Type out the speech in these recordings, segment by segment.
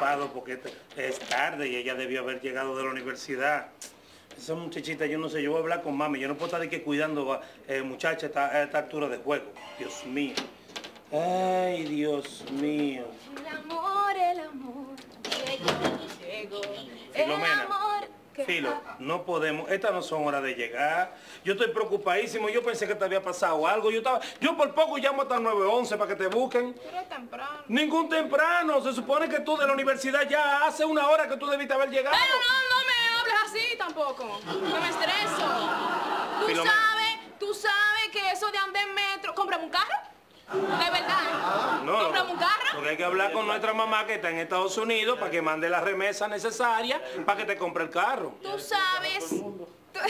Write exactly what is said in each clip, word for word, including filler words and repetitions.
preocupado porque es tarde y ella debió haber llegado de la universidad. Esa muchachita, yo no sé, yo voy a hablar con mami. Yo no puedo estar de que cuidando eh, muchacha a esta, a esta altura de juego. Dios mío. Ay, Dios mío. El amor, el amor. Llegó, llegó. Filomena. El amor. que... Filo, no podemos, estas no son horas de llegar. Yo estoy preocupadísimo, yo pensé que te había pasado algo. Yo estaba, yo por poco llamo hasta el nueve once para que te busquen. Pero es temprano. Ningún temprano, se supone que tú de la universidad ya hace una hora que tú debiste haber llegado. Pero no, no me hables así tampoco, que me estreso. Tú Filomena. sabes, tú sabes que eso de andar en metro, cómprame un carro. De verdad. No, Cómprame un carro. porque hay que hablar con nuestra mamá que está en Estados Unidos para que mande la remesa necesaria para que te compre el carro. Tú sabes, tú,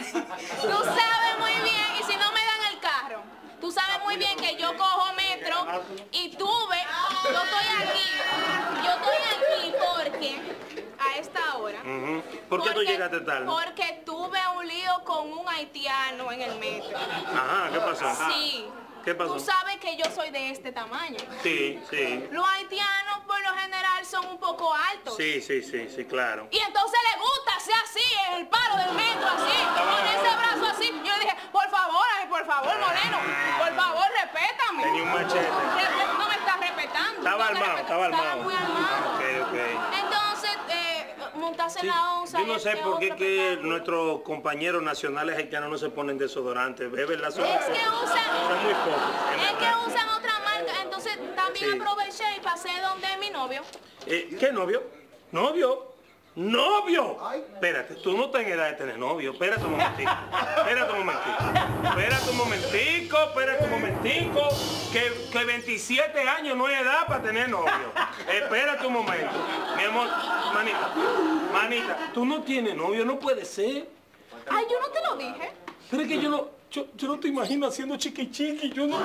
tú sabes muy bien, y si no me dan el carro, tú sabes muy bien que yo cojo metro y tuve, yo estoy aquí, yo estoy aquí porque a esta hora. Uh-huh. ¿Por qué tú llegaste tarde? Porque tuve un lío con un haitiano en el metro. Ajá, ¿qué pasó? Sí. ¿Qué pasó? Tú sabes que yo soy de este tamaño. Sí, sí. Los haitianos por lo general son un poco altos. Sí, sí, sí, sí, claro. Y entonces le gusta ser así, en el palo del metro, así, con ese brazo así. Yo le dije, por favor, ay, por favor, Moreno, por favor, respétame. Tenía un machete. Re- No me estás respetando. Estaba no me armado, respeta- estaba armado. Estaba muy armado. Ok, ok. Entonces, eh, montarse Sí, en la onza. yo no y sé este por qué otro que espectáculo. nuestros compañeros nacionales haitianos no se ponen desodorante. Es verdad, son, Es que son usan, muy pocos. es que usan otra marca. Entonces, también Sí. aproveché y pasé donde mi novio. Eh, ¿Qué novio? ¿Novio? ¡Novio! Espérate, tú no estás en edad de tener novio. Espérate un momentico. Espérate un momentico. Espérate un momentico, espérate un momentico. Que, que veintisiete años no es edad para tener novio. Espérate un momento. Mi amor, manita, manita, tú no tienes novio, no puede ser. Ay, yo no te lo dije. Pero es que yo no, yo, yo no te imagino haciendo chiqui chiqui. Yo no, Tú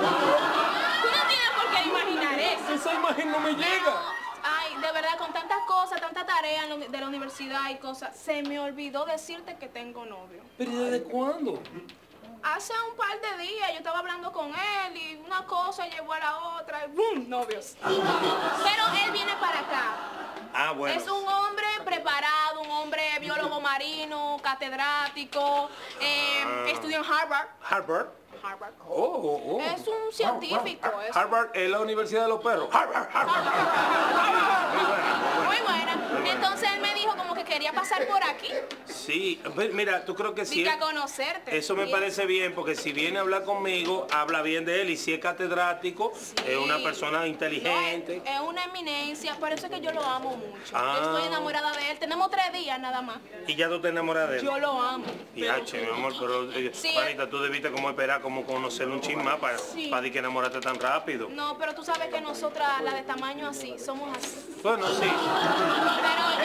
no tienes por qué imaginar eso. esa imagen no me llega. Ay, de verdad, con tantas cosas, tantas tareas en lo- de la universidad y cosas, se me olvidó decirte que tengo novio. ¿Pero desde cuándo? Hace un par de días yo estaba hablando con él y una cosa llevó a la otra y ¡bum! Novios. Pero él viene para acá. Ah, bueno. Es un hombre preparado, un hombre biólogo marino, catedrático, eh, Ah. estudió en Harvard. Harvard. Harvard. Oh, oh, oh. Es un científico. es- Harvard es la Universidad de los Perros. Harvard, Harvard, Harvard. Muy buena, muy buena. Muy buena. Entonces él me dijo como que quería pasar por aquí. Sí, ve- mira, tú creo que sí. Vine a conocerte. Eso me Y parece bien, porque si viene a hablar conmigo, habla bien de él. Y si es catedrático, es una Sí. persona inteligente. No, es, es una eminencia, por eso es que yo lo amo mucho. Ah. Yo estoy enamorada de él. Tenemos tres días nada más. Y ya tú te enamoras de él. Yo lo amo. Y H, mi amor, pero, eh, Sí. Panita, tú debiste como esperar, como conocerlo un chisme más para, Sí. para que enamorarte tan rápido. No, pero tú sabes que nosotras, las de tamaño así, somos así. Bueno, sí. Pero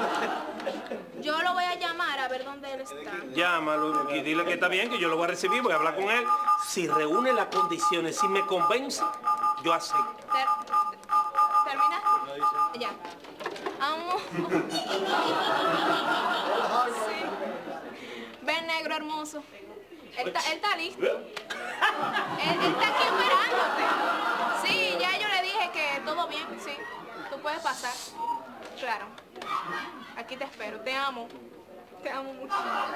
yo, yo lo voy a llamar a ver dónde él está. Llámalo y dile que está bien, que yo lo voy a recibir, voy a hablar con él. Si reúne las condiciones, si me convence, yo acepto. Ter- ¿Termina? Ya. Amo. Sí. Ven, negro hermoso. Él está, él está listo. Él, él está aquí esperándote. Sí, ya yo le dije que todo bien, sí. Tú puedes pasar. Claro. Aquí te espero. Te amo. Te amo mucho.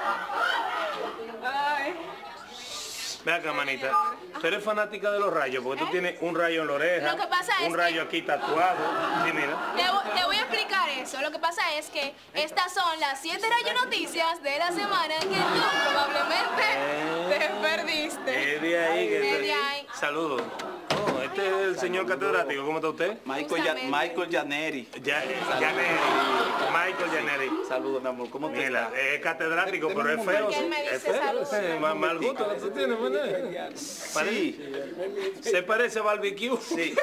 Ay. Ve acá, manita. Tú eres fanática de los rayos, porque tú ¿Eh? tienes un rayo en la oreja, Lo que pasa es un que- rayo aquí tatuado. Sí, mira. Te, vo- te voy a explicar eso. Lo que pasa es que estas son las siete rayo noticias de la semana que tú probablemente te perdiste. Es de ahí que Es te- de ahí. Saludos. Oh, este es el señor catedrático. ¿Cómo está usted? Michael, Ya- Justamente. Michael Janeri. Ya, Janeri. Michael Janeri. Saludos, mi amor. ¿Cómo te Mira, estás? es catedrático, pero es feo. Porque él me Es dice feo. saludos. ese, Mal, mal gusto que tú tienes, ¿verdad? Sí, Se parece a barbecue. sí.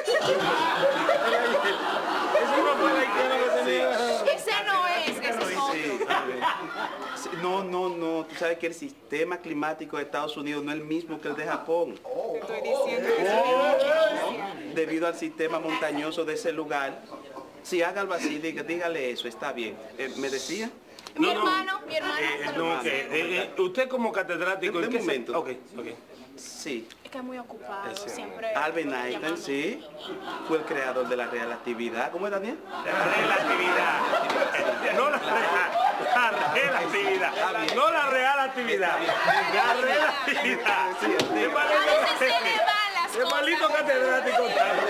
Ese no fue el haitiano que tenía. Ese no es, ese es Sí. otro. Sí, No, no, no. Tú sabes que el sistema climático de Estados Unidos no es el mismo que el de Japón. Te estoy diciendo que Debido al sistema montañoso de ese lugar. Si haga algo así, diga- dígale eso, está bien. Eh, ¿Me decía? Mi No, no. hermano, mi hermano. Eh, te lo no, dice. que, eh, eh, usted como catedrático... De- ¿en de qué se- momento. Ok, ok. Sí. Es que es muy ocupado, siempre. Albert llama Einstein, mucho. sí. Fue el creador de la relatividad. ¿Cómo es, Daniel? La relatividad. No la real, la relatividad. No la real actividad. La relatividad. Sí, sí. A veces se le van las Qué cosas. maldito catedrático.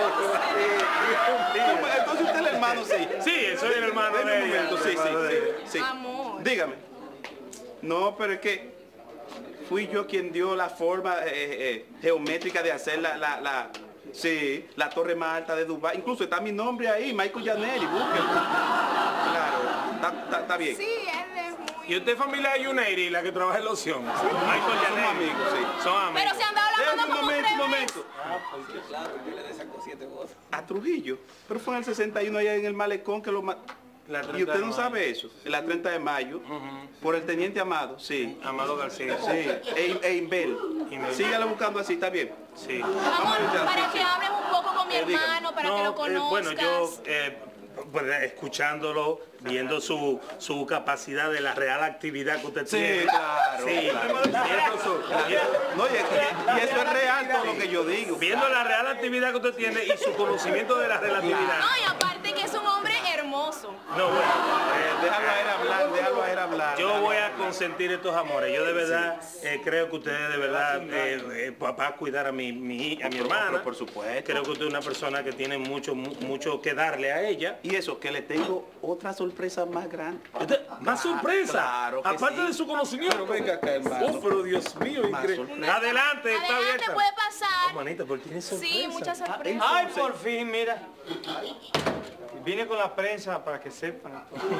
Entonces usted es el hermano, sí. Sí, soy el hermano Ven de un ella. momento, sí, sí, sí, sí. Amor. Dígame. No, pero es que fui yo quien dio la forma eh, eh, geométrica de hacer la, la, la, sí, la torre más alta de Dubái. Incluso está mi nombre ahí, Michael Janelli, búsquelo. Claro, está, está, está bien. Sí, él es muy... ¿Y usted es familia de Yuneiri, la que trabaja en Loción? Michael Somos Janelli. amigos, sí. Son amigos. Pero se han dado la Déjame mano un como momento, tres un veces. momento. A Trujillo. Pero fue en el sesenta y uno allá en el malecón que lo ma- La treinta Y usted de no mayo. sabe eso. En la treinta de mayo, por el teniente Amado, sí. Amado García. Sí, e, e Inbel. Inbel. Sígalo buscando así, está bien. Sí. Amor, ya, para sí, que hables un poco con mi Eh, dígame. hermano, para que lo No, eh, conozcas. bueno, yo eh, pues, escuchándolo, viendo su, su capacidad de la real actividad que usted Sí, tiene. claro, Sí, claro. viendo, su- viendo- No, y, y- y eso es real todo lo que yo digo. viendo la real actividad que usted tiene y su conocimiento de la relatividad. No, y aparte que es un hombre hermoso. No, bueno, Eh, déjalo a él hablar, déjalo a él hablar. yo voy a consentir estos amores. Yo de verdad eh, creo que ustedes de verdad eh, eh, va a cuidar a mi, mi, a mi hermana. Por supuesto. Creo que usted es una persona que tiene mucho, mu- mucho que darle a ella. Y eso, que le tengo otra sorpresa más grande. Este- Más sorpresa, Claro que aparte sí. de su conocimiento. Pero venga acá, hermano. Oh, pero Dios mío, Más increíble. sorpresa. Adelante, está Adelante, abierta. puede pasar. Oh, manita, porque tiene sorpresa. Sí, muchas sorpresas. Ay, por fin, mira. Vine con la prensa para que sepan.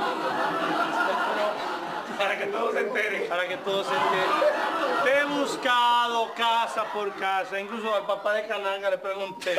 Para que todos se enteren. Para que todos se enteren. He buscado casa por casa, incluso al papá de Cananga le pregunté.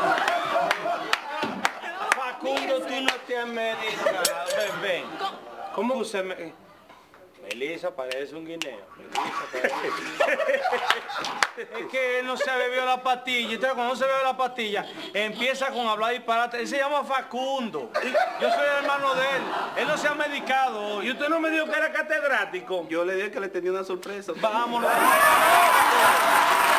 Facundo, tú no te has medicado. Ven, ven. ¿Cómo usted me... Melissa parece un guineo. Melissa parece... Es que él no se ha bebido la pastilla. Entonces, cuando no se bebe la pastilla, empieza con hablar disparate. Él se llama Facundo. Yo soy el hermano de él. Él no se ha medicado hoy. Y usted no me dijo que era catedrático. Yo le dije que le tenía una sorpresa. Vámonos.